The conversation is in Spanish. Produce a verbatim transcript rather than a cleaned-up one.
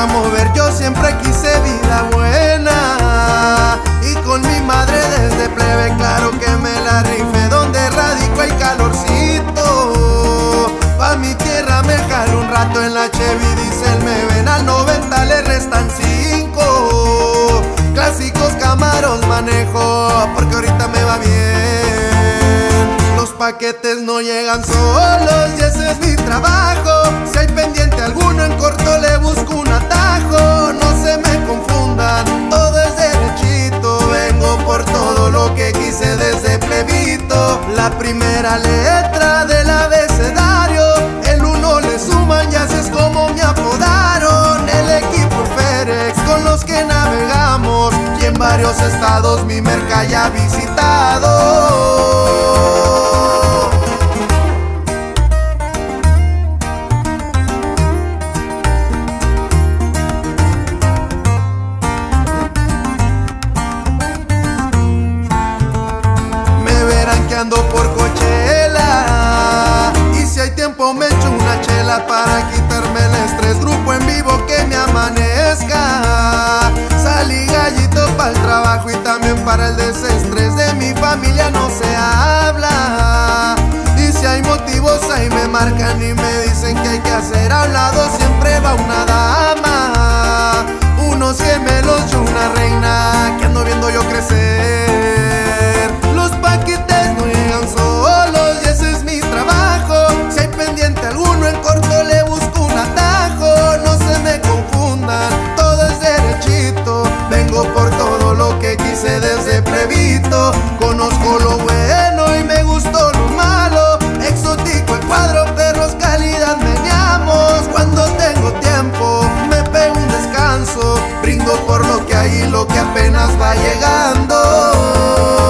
a mover, yo siempre quise vida buena. Y con mi madre desde plebe, claro que me la rifé. Donde radico hay calorcito. Pa' mi tierra me jalo un rato en la Chevy Diesel. Me ven al noventa, le restan cinco. Clásicos Camaros manejo, porque ahorita me va bien. Los paquetes no llegan solos y ese es mi trabajo. Si hay pendiente alguno en corto le busco un atajo. No se me confundan, todo es derechito. Vengo por todo lo que quise desde plebito. La primera letra del abecedario, el uno le suman y así es como me apodaron. El equipo Ferex con los que navegamos y en varios estados mi merca ya ha visitado. Ando por Coachella y si hay tiempo me echo una chela para quitarme el estrés. Grupo en vivo que me amanezca. Salí gallito para el trabajo y también para el desestrés. De mi familia no se habla y si hay motivos ahí me marcan y me dicen que hay que hacer. A un lado siempre va una dama, unos gemelos y una reina que ando viendo yo crecer. Los paquetes no llegan solos y ese es mi trabajo. Si hay pendiente alguno en corto le busco un atajo. No se me confundan, todo es derechito. Vengo por todo lo que quise desde plebito. Conozco lo bueno y me gustó lo malo. Exótico el cuadro, perros, calidad meneamos. Cuando tengo tiempo me pego un descanso. Brindo por lo que hay y lo que apenas va llegando.